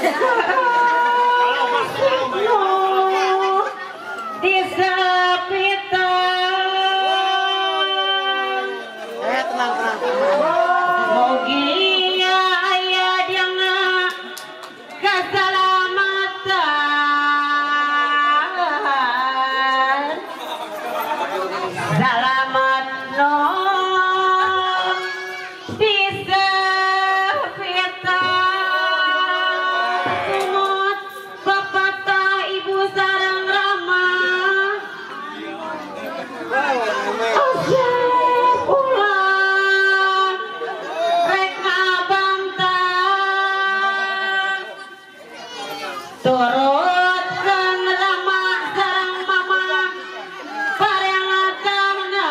di sepitan Tenang. mugi aya dina keselamatan selamat no di sepitan sumut pepatah ibu sareng rama asep ulang rek ngabantah turut kang rama sareng mama parengatanna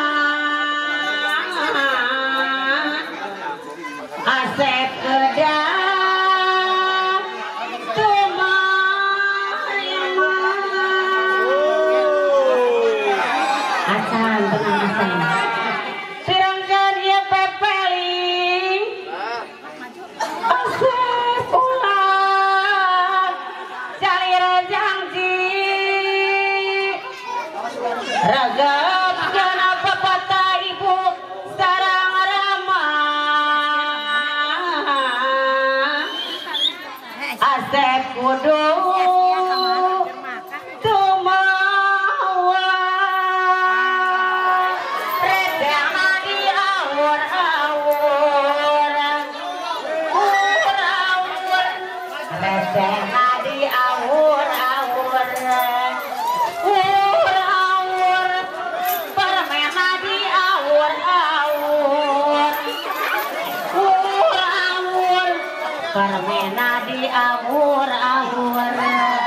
asep kedah tumarima acan tenang acan sirangkeun ieu pepeling asep ulang calir janji ragap kana pepatah ibu sareng rama asep kudu tumawa redana di awur-awur ur-awur redana di awur-awur ur-awur permena di awur-awur ur-awur permena di awur-awur